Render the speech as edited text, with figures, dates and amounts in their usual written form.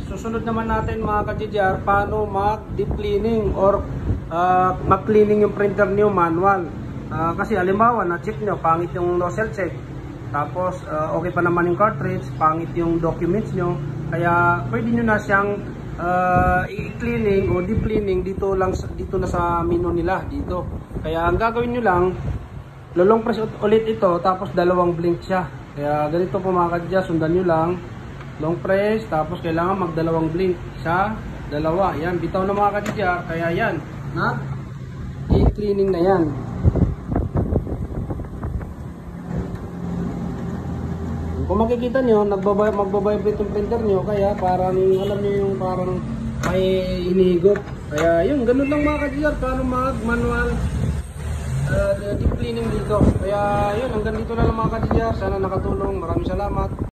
susunod naman natin mga ka-GJR, paano mag-deep cleaning or mag-cleaning yung printer niyo manual. Kasi halimbawa, na-check nyo, pangit yung nozzle check. Tapos okay pa naman yung cartridge, pangit yung documents nyo. Kaya pwede nyo na siyang i-cleaning o deep cleaning dito na sa menu nila dito. Kaya ang gagawin nyo lang, long press ulit ito, tapos dalawang blink siya. Kaya ganito po mga ka-GJR, sundan nyo lang. Long press, tapos kailangan magdalawang blink. Isa, dalawa. Yan, bitaw na mga ka-GJR. Kaya yan, i-cleaning na yan. Kung makikita nyo, magbabibrate yung printer nyo. Kaya parang, alam nyo yung parang may hinihigop. Kaya yun, ganun lang mga ka-GJR. Paano mag-manual deep cleaning dito. Kaya yun, hanggang dito na lang mga ka-GJR. Sana nakatulong. Maraming salamat.